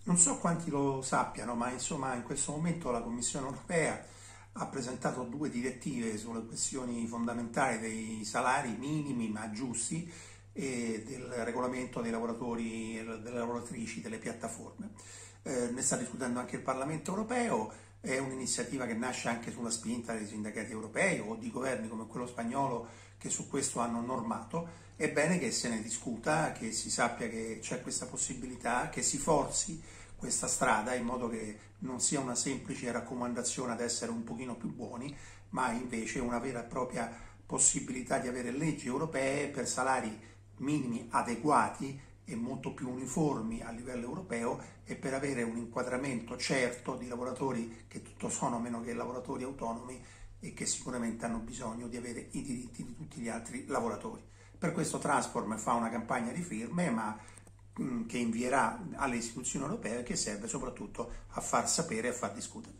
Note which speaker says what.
Speaker 1: Non so quanti lo sappiano, ma insomma in questo momento la Commissione europea ha presentato due direttive sulle questioni fondamentali dei salari minimi ma giusti e del regolamento dei lavoratori e delle lavoratrici delle piattaforme. Ne sta discutendo anche il Parlamento europeo, è un'iniziativa che nasce anche sulla spinta dei sindacati europei o di governi come quello spagnolo che su questo hanno normato. È bene che se ne discuta, che si sappia che c'è questa possibilità, che si forzi questa strada in modo che non sia una semplice raccomandazione ad essere un pochino più buoni, ma invece una vera e propria possibilità di avere leggi europee per salari minimi adeguati e molto più uniformi a livello europeo e per avere un inquadramento certo di lavoratori che tutto sono meno che lavoratori autonomi e che sicuramente hanno bisogno di avere i diritti di tutti gli altri lavoratori. Per questo Transform fa una campagna di firme, ma che invierà alle istituzioni europee, che serve soprattutto a far sapere e a far discutere.